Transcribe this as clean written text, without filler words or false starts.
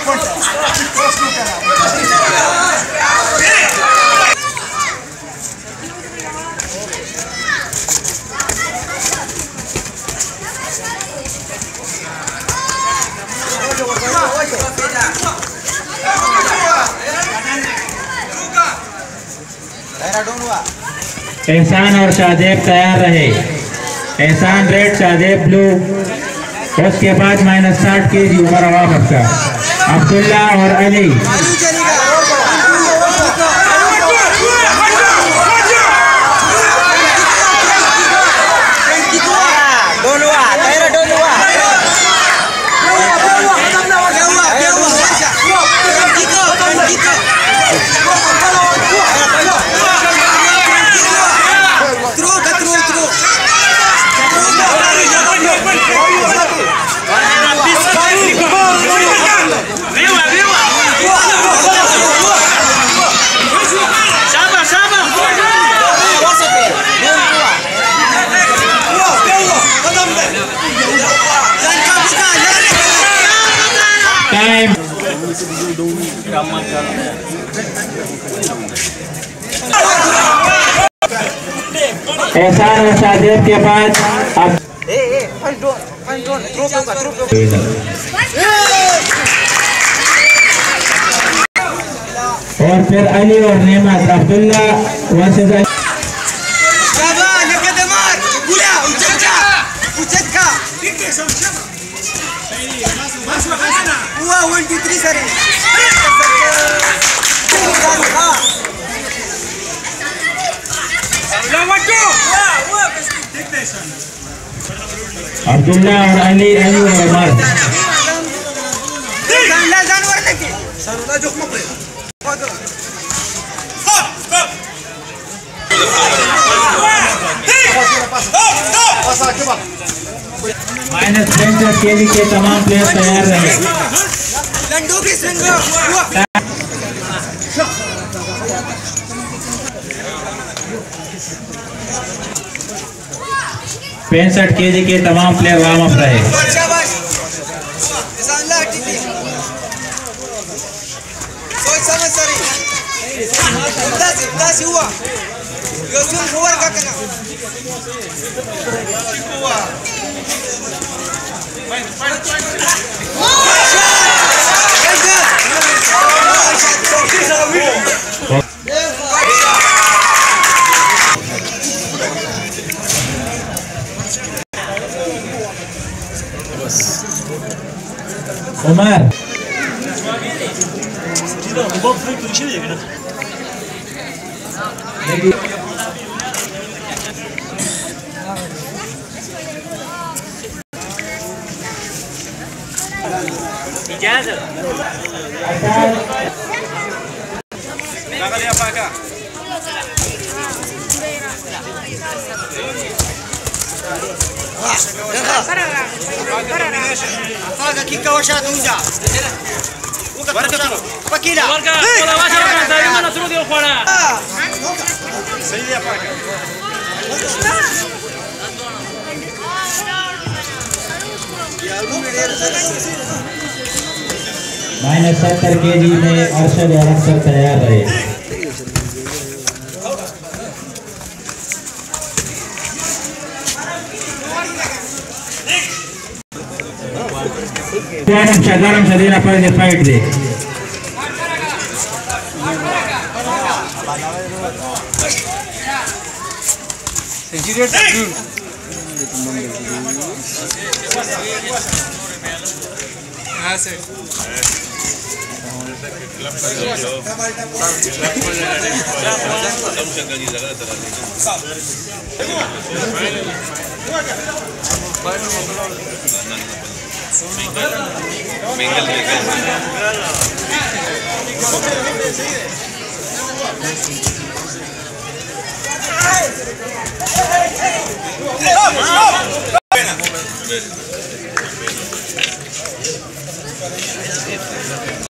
एहसान और शाहजेब तैयार रहे। एहसान रेड, शाहजेब ब्लू। उसके बाद -60 kg उमर अवाम का अब्दुल्ला और अली। एहसान और शाहजेब के बाद अब और फिर अली और नेमत। अब्दुल्ला वंशज अब्दुल्ला और अली, अली और उमर। -65 kg के तमाम प्लेयर तैयार रहे। 65 kg के तमाम प्लेयर वार्म अप रहे। उमर -70 kg में अरशद और अक्सर तैयार रहे। गरम शदीना पर फाइट दे।